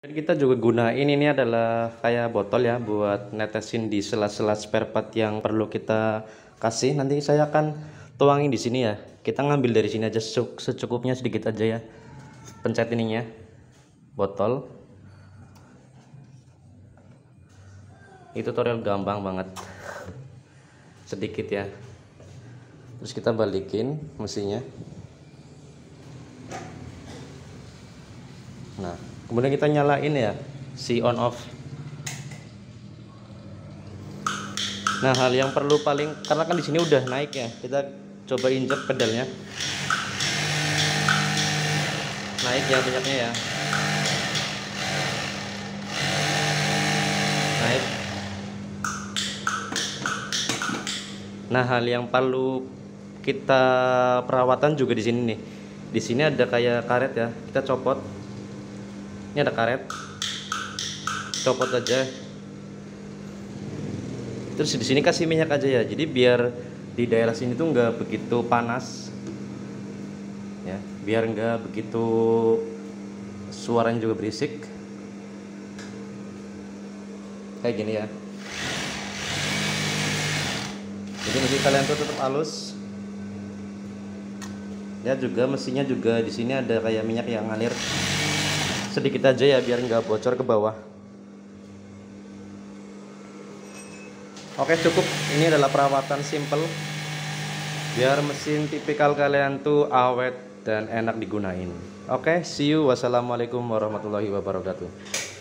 Dan kita juga gunain ini adalah kayak botol ya buat netesin di sela-sela spare part yang perlu kita kasih. Nanti saya akan tuangin di sini ya. Kita ngambil dari sini aja secukupnya, sedikit aja ya. Pencet ininya, botol. Ini tutorial gampang banget. Sedikit ya. Terus kita balikin mesinnya. Nah, kemudian kita nyalain ya si on off. Nah, hal yang perlu karena kan di sini udah naik ya, kita coba injek pedalnya. Naik ya minyaknya ya. Naik. Nah, hal yang perlu kita perawatan juga di sini nih. Di sini ada kayak karet ya, kita copot. Ini ada karet, copot aja. Terus di sini kasih minyak aja ya, jadi biar di daerah sini tuh nggak begitu panas, ya, biar nggak begitu suaranya juga berisik, kayak gini ya. Jadi mesin kalian tuh tetap halus. Ya juga mesinnya juga di sini ada kayak minyak yang ngalir. Sedikit aja ya biar nggak bocor ke bawah. Oke, cukup. Ini adalah perawatan simple biar mesin tipikal kalian tuh awet dan enak digunain. Oke, see you. Wassalamualaikum warahmatullahi wabarakatuh.